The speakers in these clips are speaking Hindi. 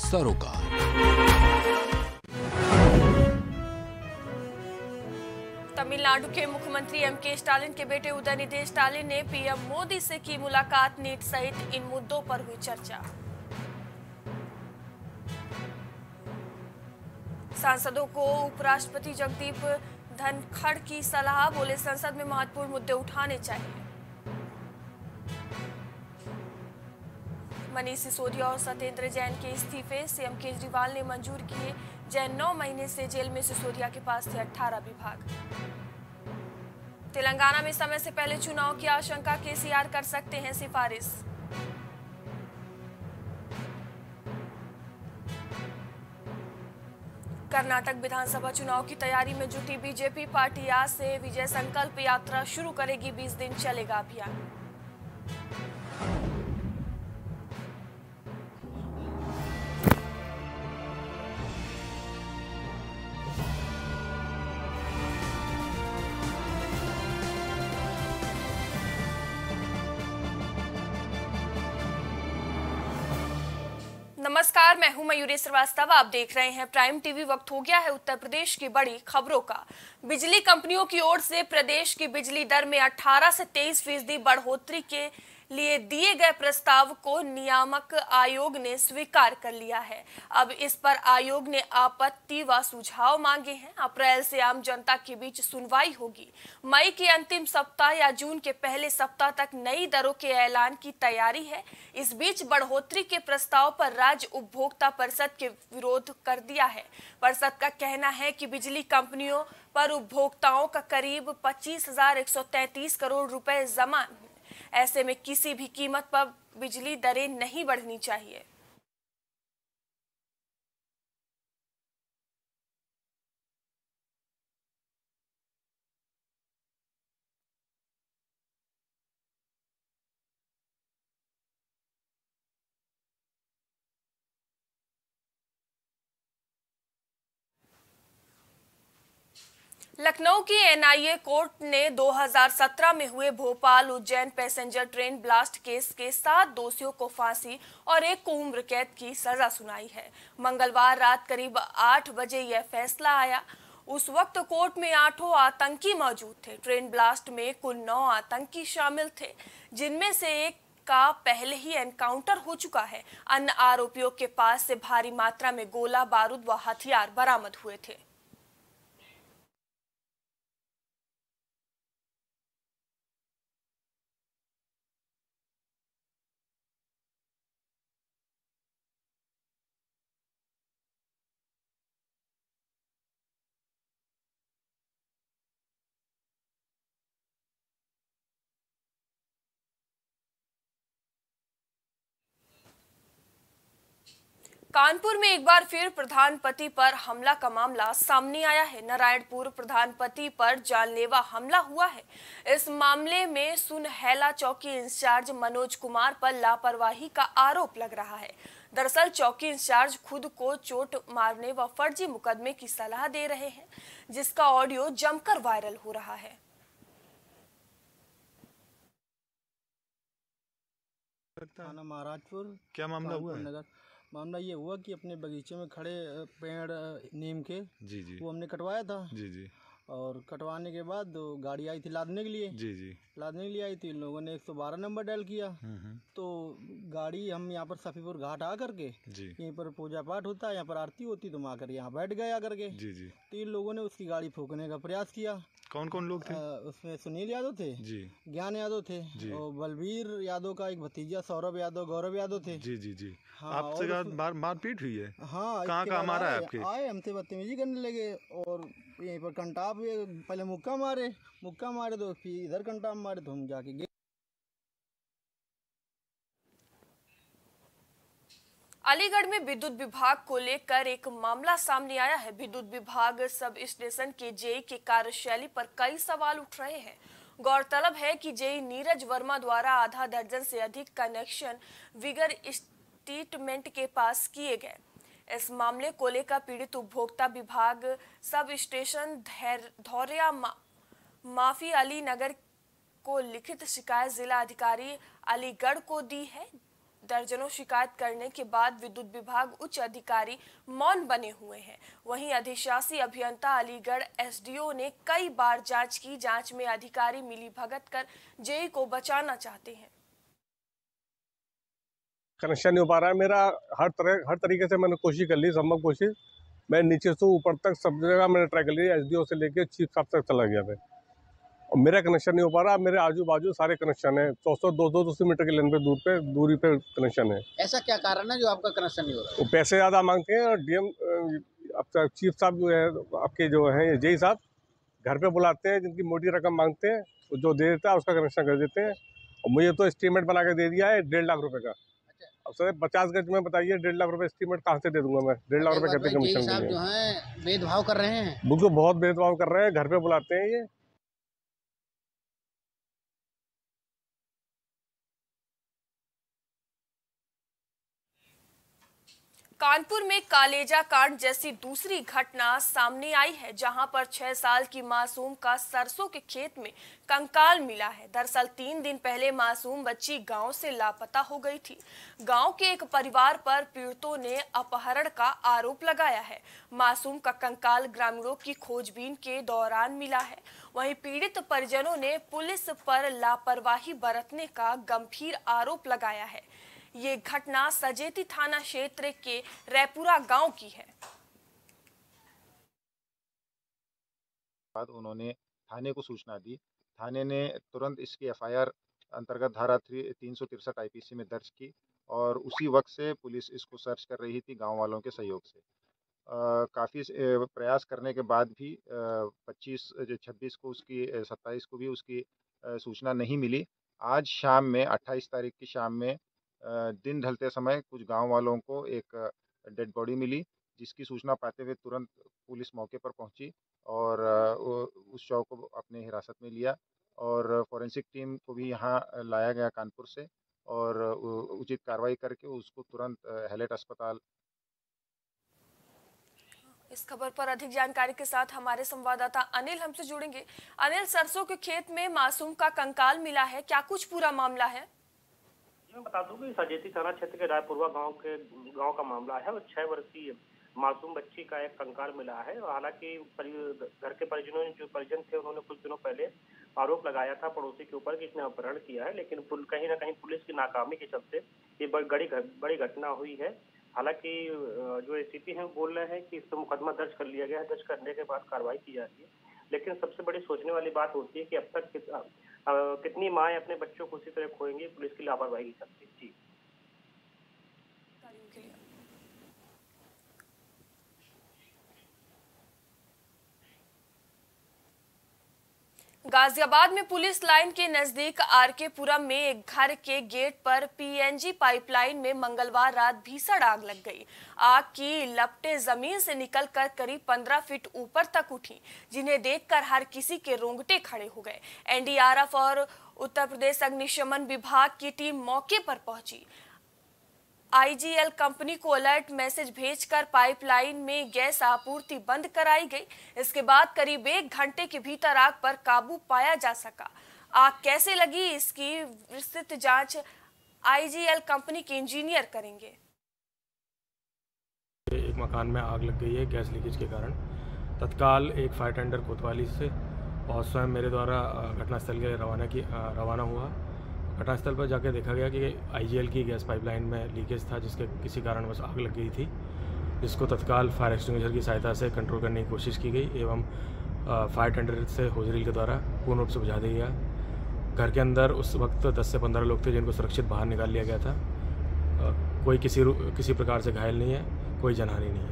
सरोकार। तमिलनाडु के मुख्यमंत्री एम.के. स्टालिन के बेटे उदयनिधि स्टालिन ने पीएम मोदी से की मुलाकात। नीट सहित इन मुद्दों पर हुई चर्चा। सांसदों को उपराष्ट्रपति जगदीप धनखड़ की सलाह। बोले, संसद में महत्वपूर्ण मुद्दे उठाने चाहिए। मनीष सिसोदिया और सत्येंद्र जैन के इस्तीफे सीएम केजरीवाल ने मंजूर किए। जैन 9 महीने से जेल में, सिसोदिया के पास थे 18 विभाग। तेलंगाना में समय से पहले चुनाव की आशंका, केसीआर कर सकते हैं सिफारिश। कर्नाटक विधानसभा चुनाव की तैयारी में जुटी बीजेपी पार्टी आज से विजय संकल्प यात्रा शुरू करेगी। 20 दिन चलेगा अभियान। नमस्कार, मैं हूं मयूरी श्रीवास्तव। आप देख रहे हैं प्राइम टीवी। वक्त हो गया है उत्तर प्रदेश की बड़ी खबरों का। बिजली कंपनियों की ओर से प्रदेश की बिजली दर में 18 से 23% बढ़ोतरी के लिए दिए गए प्रस्ताव को नियामक आयोग ने स्वीकार कर लिया है। अब इस पर आयोग ने आपत्ति व सुझाव मांगे हैं। अप्रैल से आम जनता के बीच सुनवाई होगी। मई के अंतिम सप्ताह या जून के पहले सप्ताह तक नई दरों के ऐलान की तैयारी है। इस बीच बढ़ोतरी के प्रस्ताव पर राज्य उपभोक्ता परिषद के विरोध कर दिया है। परिषद का कहना है कि बिजली कंपनियों पर उपभोक्ताओं का करीब 25,133 करोड़ रुपए जमा। ऐसे में किसी भी कीमत पर बिजली दरें नहीं बढ़नी चाहिए। लखनऊ की एनआईए कोर्ट ने 2017 में हुए Bhopal Ujjain passenger train blast case के 7 दोषियों को फांसी और 1 को उम्र कैद की सजा सुनाई है। मंगलवार रात करीब 8 बजे यह फैसला आया। उस वक्त कोर्ट में 8 आतंकी मौजूद थे। ट्रेन ब्लास्ट में कुल 9 आतंकी शामिल थे, जिनमें से एक का पहले ही एनकाउंटर हो चुका है। अन्य आरोपियों के पास से भारी मात्रा में गोला बारूद व हथियार बरामद हुए थे। कानपुर में एक बार फिर प्रधानपति पर हमला का मामला सामने आया है। नारायणपुर प्रधानपति पर जानलेवा हमला हुआ है। इस मामले में सुनहैला चौकी इंचार्ज मनोज कुमार पर लापरवाही का आरोप लग रहा है। दरअसल चौकी इंचार्ज खुद को चोट मारने व फर्जी मुकदमे की सलाह दे रहे हैं, जिसका ऑडियो जमकर वायरल हो रहा है। थाना महाराजपुर। क्या मामला हुआ है? मामला ये हुआ कि अपने बगीचे में खड़े पेड़ नीम के जी वो हमने कटवाया था जी और कटवाने के बाद गाड़ी आई थी लादने के लिए। जी लादने के लिए आई थी। इन लोगों ने 112 नंबर डायल किया। तो गाड़ी हम यहाँ पर सफीपुर घाट आ करके यहीं पर पूजा पाठ होता है, यहाँ पर आरती होती, तो हम आकर यहाँ बैठ गए आकर के। जी तो इन लोगों ने उसकी गाड़ी फूकने का प्रयास किया। कौन कौन लोग थे? उसमें सुनील यादव थे जी, ज्ञान यादव थे और बलबीर यादव का एक भतीजा सौरभ यादव, गौरव यादव थे। जी हाँ, आपसे मारपीट हुई है? हाँ, कहाँ का मारा है आपके? आए हमसे बदतमीजी करने लगे और यहीं पर कंटाप पहले मुक्का मारे तो फिर इधर कंटाप मारे तो हम जाके गिर। अलीगढ़ में विद्युत विभाग को लेकर एक मामला सामने आया है। विद्युत विभाग सब स्टेशन के जेई के कार्यशैली पर कई सवाल उठ रहे हैं। गौरतलब है कि जेई नीरज वर्मा द्वारा आधा दर्जन से अधिक कनेक्शन विगर स्टेटमेंट के पास किए गए। इस मामले को लेकर पीड़ित उपभोक्ता विभाग सब स्टेशन धौरिया माफी अली नगर को लिखित शिकायत जिला अधिकारी अलीगढ़ को दी है। दर्जनों शिकायत करने के बाद विद्युत विभाग उच्च अधिकारी मौन बने हुए हैं। वहीं अधिशासी अभियंता अलीगढ़ एसडीओ ने कई बार जांच की। जांच में अधिकारी मिलीभगत कर जेई को बचाना चाहते हैं। कनेक्शन नहीं हो पा रहा है मेरा। हर तरीके से मैंने कोशिश कर ली, संभव कोशिश। मैं नीचे से ऊपर तक सब जगह मैंने ट्राई कर ली, एसडीओ से लेके चीफ साहब तक चला गया था और मेरा कनेक्शन नहीं हो पा रहा। मेरे आजू बाजू सारे कनेक्शन है, 100-200 मीटर के लेन पे दूरी पे कनेक्शन है। ऐसा क्या कारण है जो आपका कनेक्शन नहीं हो रहा है? वो पैसे ज़्यादा मांगते हैं और डीएम चीफ साहब जो है आपके जो है जेई साहब घर पे बुलाते हैं, जिनकी मोटी रकम मांगते हैं, जो दे देता है उसका कनेक्शन कर देते हैं। और मुझे तो एस्टीमेट बना के दे दिया है 1.5 लाख रुपए का। अब सर 50 गज में बताइए 1.5 लाख रुपए एस्टीमेट कहाँ से दे दूंगा मैं? 1.5 लाख रुपए कहते कमीशन साहब जो है भेदभाव कर रहे हैं, बिल्कुल बहुत भेदभाव कर रहे हैं। घर पे बुलाते हैं ये। कानपुर में कालेजा कांड जैसी दूसरी घटना सामने आई है, जहां पर 6 साल की मासूम का सरसों के खेत में कंकाल मिला है। दरअसल 3 दिन पहले मासूम बच्ची गांव से लापता हो गई थी। गांव के एक परिवार पर पीड़ितों ने अपहरण का आरोप लगाया है। मासूम का कंकाल ग्रामीणों की खोजबीन के दौरान मिला है। वहीं पीड़ित परिजनों ने पुलिस पर लापरवाही बरतने का गंभीर आरोप लगाया है। ये घटना सजेती थाना क्षेत्र के रैपुरा गांव की है। बाद उन्होंने थाने को सूचना दी। थाने ने तुरंत इसकी एफआईआर अंतर्गत धारा 363 आईपीसी में दर्ज की और उसी वक्त से पुलिस इसको सर्च कर रही थी गांव वालों के सहयोग से। काफ़ी प्रयास करने के बाद भी 26 को उसकी 27 को भी उसकी सूचना नहीं मिली। आज शाम में 28 तारीख की शाम में दिन ढलते समय कुछ गांव वालों को एक डेड बॉडी मिली, जिसकी सूचना पाते हुए तुरंत पुलिस मौके पर पहुंची और उस शव को अपने हिरासत में लिया और फॉरेंसिक टीम को भी यहां लाया गया कानपुर से और उचित कार्रवाई करके उसको तुरंत हैलेट अस्पताल। इस खबर पर अधिक जानकारी के साथ हमारे संवाददाता अनिल हमसे जुड़ेंगे। अनिल, सरसों के खेत में मासूम का कंकाल मिला है, क्या कुछ पूरा मामला है? मैं बता दूं कि सजेती थाना क्षेत्र के रायपुरवा गांव का मामला है और 6 वर्षीय मासूम बच्ची का एक कंकाल मिला है। हालांकि घर के परिजन थे, उन्होंने कुछ दिनों पहले आरोप लगाया था पड़ोसी के ऊपर कि इसने अपहरण किया है, लेकिन कहीं ना कहीं पुलिस की नाकामी के चलते ये बड़ी घटना हुई है। हालांकि जो एसीपी हैं बोल रहे हैं कि इस पर मुकदमा दर्ज कर लिया गया है, दर्ज करने के बाद कार्रवाई की जाती है। लेकिन सबसे बड़ी सोचने वाली बात होती है कि अब तक कितनी माएँ अपने बच्चों को उसी तरह खोएंगी पुलिस की लापरवाही के चलते। जी गाजियाबाद में पुलिस लाइन के नजदीक आरकेपुरम में एक घर के गेट पर पीएनजी पाइपलाइन में मंगलवार रात भीषण आग लग गई। आग की लपटें जमीन से निकलकर करीब 15 फीट ऊपर तक उठी, जिन्हें देखकर हर किसी के रोंगटे खड़े हो गए। एनडीआरएफ और उत्तर प्रदेश अग्निशमन विभाग की टीम मौके पर पहुंची। आईजीएल कंपनी को अलर्ट मैसेज भेजकर पाइपलाइन में गैस आपूर्ति बंद कराई गई। इसके बाद करीब 1 घंटे के भीतर आग पर काबू पाया जा सका। आग कैसे लगी, इसकी विस्तृत जांच आईजीएल कंपनी के इंजीनियर करेंगे। एक मकान में आग लग गई है गैस लीकेज के कारण। तत्काल एक फायर टेंडर कोतवाली से और स्वयं मेरे द्वारा घटनास्थल के रवाना हुआ। घटनास्थल पर जाकर देखा गया कि आईजीएल की गैस पाइपलाइन में लीकेज था, जिसके किसी कारणवश आग लग गई थी, जिसको तत्काल फायर एक्सटिंग्विशर की सहायता से कंट्रोल करने की कोशिश की गई एवं फायर टेंडर से होजरील के द्वारा पूर्ण रूप से बुझा दिया गया। घर के अंदर उस वक्त 10 से 15 लोग थे, जिनको सुरक्षित बाहर निकाल लिया गया था। कोई किसी प्रकार से घायल नहीं है, कोई जनहानि नहीं है।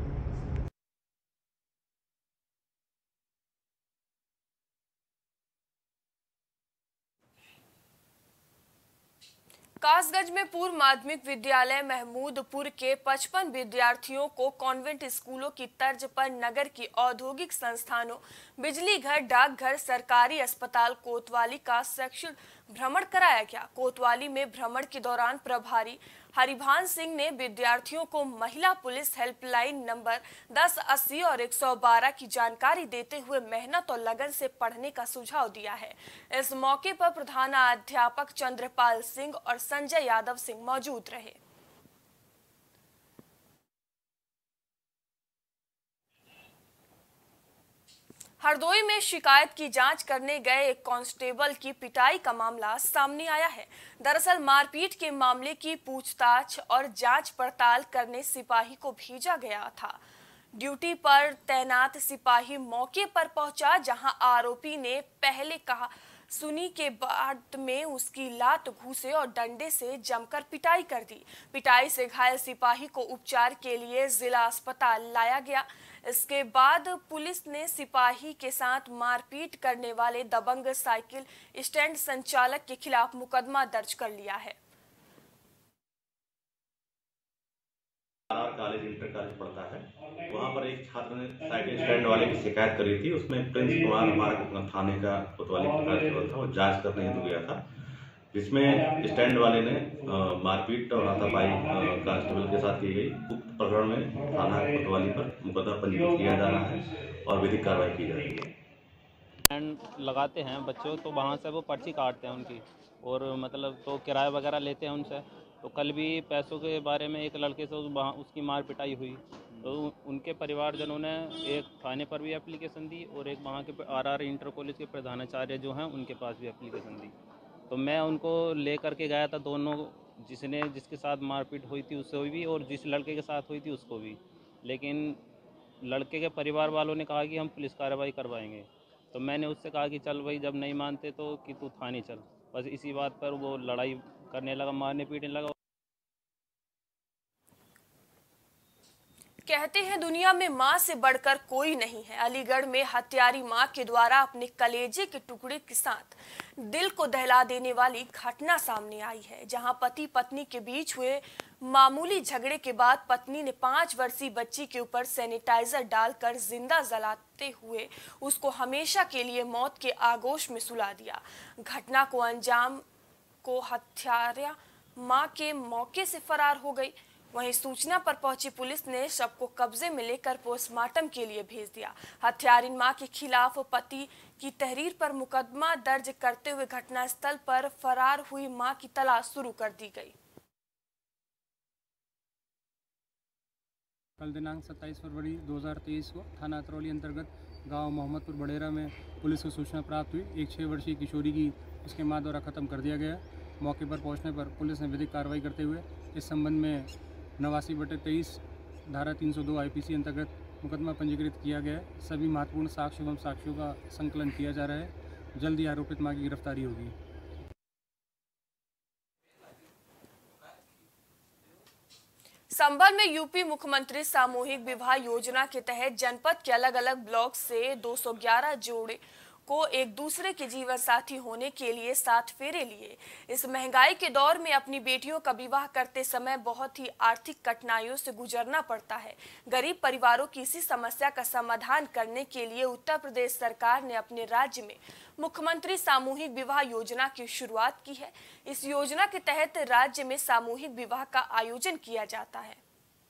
कासगंज में पूर्व माध्यमिक विद्यालय महमूदपुर के 55 विद्यार्थियों को कॉन्वेंट स्कूलों की तर्ज पर नगर की औद्योगिक संस्थानों, बिजली घर, डाकघर, सरकारी अस्पताल कोतवाली का शैक्षिक भ्रमण कराया गया। कोतवाली में भ्रमण के दौरान प्रभारी हरिभान सिंह ने विद्यार्थियों को महिला पुलिस हेल्पलाइन नंबर 1080 और 112 की जानकारी देते हुए मेहनत और लगन से पढ़ने का सुझाव दिया है। इस मौके पर प्रधानाध्यापक चंद्रपाल सिंह और संजय यादव सिंह मौजूद रहे। हरदोई में शिकायत की जांच करने गए एक कांस्टेबल की पिटाई का मामला सामने आया है। दरअसल मारपीट के मामले की पूछताछ और जांच पड़ताल करने सिपाही को भेजा गया था। ड्यूटी पर तैनात सिपाही मौके पर पहुंचा, जहां आरोपी ने पहले कहा सुनी के बाद में उसकी लात घूंसे और डंडे से जमकर पिटाई कर दी। पिटाई से घायल सिपाही को उपचार के लिए जिला अस्पताल लाया गया। इसके बाद पुलिस ने सिपाही के साथ मारपीट करने वाले दबंग साइकिल स्टैंड संचालक के खिलाफ मुकदमा दर्ज कर लिया है। कॉलेज इंटर कॉलेज पढ़ता है, वहाँ पर एक छात्र ने साइकिल स्टैंड वाले की शिकायत करी थी। उसमें प्रिंस कुमार हमारा थाने का कोतवाली कांस्टेबल था, वो जांच करने हेतु गया था, जिसमें स्टैंड वाले ने मारपीट और हाथापाई कांस्टेबल के साथ की गई। उक्त प्रकरण में थाना कोतवाली पर मुकदमा पंजीकृत किया जा रहा है और विधिक कार्रवाई की जा रही है। स्टैंड लगाते हैं बच्चों, तो वहाँ से वो पर्ची काटते हैं उनकी, और मतलब तो किराया वगैरह लेते हैं उनसे। तो कल भी पैसों के बारे में एक लड़के से उसकी मार पिटाई हुई, तो उनके परिवारजनों ने एक थाने पर भी एप्लीकेशन दी और एक वहाँ के आरआर इंटर कॉलेज के प्रधानाचार्य जो हैं उनके पास भी एप्लीकेशन दी। तो मैं उनको ले करके गया था, दोनों जिसके साथ मारपीट हुई थी उससे भी और जिस लड़के के साथ हुई थी उसको भी। लेकिन लड़के के परिवार वालों ने कहा कि हम पुलिस कार्रवाई करवाएंगे। तो मैंने उससे कहा कि चल भाई, जब नहीं मानते तो कि तू थाने चल। बस इसी बात पर वो लड़ाई करने लगा, मारने पीटने लगा। कहते हैं दुनिया में मां से बढ़कर कोई नहीं है। अलीगढ़ में हत्यारी मां के द्वारा अपने कलेजे के टुकड़े के साथ दिल को दहला देने वाली घटना सामने आई है, जहां पति पत्नी के बीच हुए मामूली झगड़े के बाद पत्नी ने 5 वर्षीय बच्ची के ऊपर सैनिटाइजर डालकर जिंदा जलाते हुए उसको हमेशा के लिए मौत के आगोश में सुला दिया। घटना को अंजाम को हत्यारा मां के मौके से फरार हो गई। वहीं सूचना पर पहुंची पुलिस ने शव को कब्जे में लेकर पोस्टमार्टम के लिए भेज दिया। हत्यारिन मां के खिलाफ पति की तहरीर पर मुकदमा दर्ज करते हुए घटनास्थल पर फरार हुई मां की तलाश शुरू कर दी गई। कल दिनांक 27 फरवरी 2023 को थाना अतरौली अंतर्गत गांव मोहम्मदपुर बड़ेरा में पुलिस को सूचना प्राप्त हुई। एक 6 वर्षीय किशोरी की उसके मां द्वारा खत्म कर दिया गया। मौके पर पहुंचने पर पुलिस ने विधिक कार्रवाई करते हुए इस संबंध में 89/23 धारा 302 IPC अंतर्गत मुकदमा पंजीकृत किया गया है। सभी महत्वपूर्ण साक्ष्य एवं साक्ष्यों का संकलन किया जा रहा है। जल्द ही आरोपित मां की गिरफ्तारी होगी। संभल में यूपी मुख्यमंत्री सामूहिक विवाह योजना के तहत जनपद के अलग अलग ब्लॉक से 211 जोड़े को एक दूसरे के जीवन साथी होने के लिए 7 फेरे लिए। इस महंगाई के दौर में अपनी बेटियों का विवाह करते समय बहुत ही आर्थिक कठिनाइयों से गुजरना पड़ता है। गरीब परिवारों की इसी समस्या का समाधान करने के लिए उत्तर प्रदेश सरकार ने अपने राज्य में मुख्यमंत्री सामूहिक विवाह योजना की शुरुआत की है। इस योजना के तहत राज्य में सामूहिक विवाह का आयोजन किया जाता है।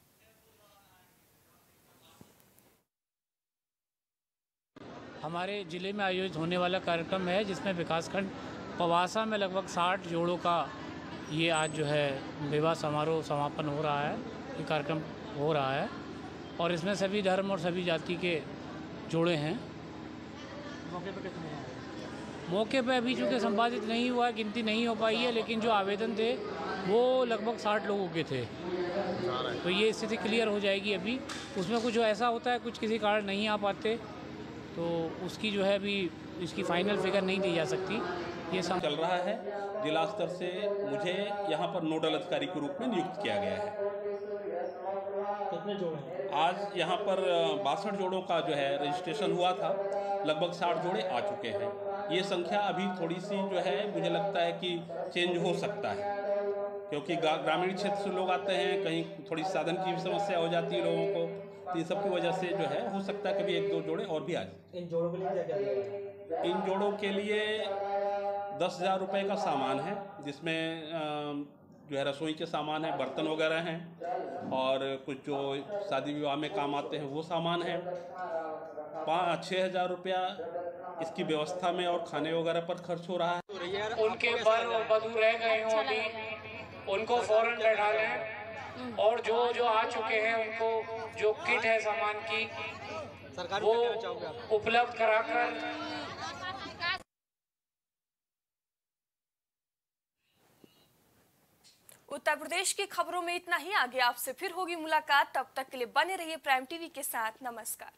हमारे ज़िले में आयोजित होने वाला कार्यक्रम है, जिसमें विकासखंड पवासा में लगभग 60 जोड़ों का ये आज जो है विवाह समारोह समापन हो रहा है। ये कार्यक्रम हो रहा है और इसमें सभी धर्म और सभी जाति के जोड़े हैं। मौके पर कितने हैं? मौके पर अभी चूँकि संपादित नहीं हुआ, गिनती नहीं हो पाई है, लेकिन जो आवेदन थे वो लगभग 60 लोगों के थे। तो ये स्थिति क्लियर हो जाएगी। अभी उसमें कुछ ऐसा होता है, कुछ किसी कारण नहीं आ पाते, तो उसकी जो है अभी इसकी फाइनल फिगर नहीं दी जा सकती। ये सब चल रहा है। जिला स्तर से मुझे यहाँ पर नोडल अधिकारी के रूप में नियुक्त किया गया है। कितने जोड़े हैं? आज यहाँ पर 62 जोड़ों का जो है रजिस्ट्रेशन हुआ था, लगभग 60 जोड़े आ चुके हैं। ये संख्या अभी थोड़ी सी जो है मुझे लगता है कि चेंज हो सकता है, क्योंकि ग्रामीण क्षेत्र से लोग आते हैं, कहीं थोड़ी साधन की भी समस्या हो जाती है लोगों को, तो सब की वजह से जो है हो सकता है कभी 1-2 जोड़े और भी आ जाए। इन जोड़ों के लिए क्या क्या? इन जोड़ों के लिए 10,000 रुपये का सामान है, जिसमें जो है रसोई के सामान हैं, बर्तन वगैरह हैं, और कुछ जो शादी विवाह में काम आते हैं वो सामान हैं। 5-6 हज़ार रुपया इसकी व्यवस्था में और खाने वगैरह पर खर्च हो रहा है। उनके बर और बधू रह गए हों अभी, उनको फौरन बैठा लें, और जो आ चुके हैं उनको जो किट है सामान की वो उपलब्ध कराकर। उत्तर प्रदेश की खबरों में इतना ही। आगे आपसे फिर होगी मुलाकात, तब तक के लिए बने रहिए प्राइम टीवी के साथ। नमस्कार।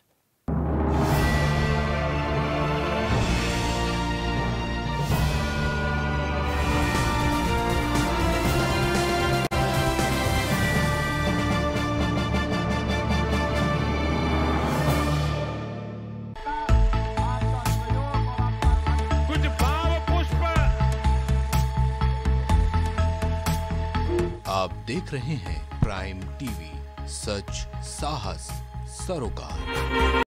आप देख रहे हैं प्राइम टीवी, सच साहस सरोकार।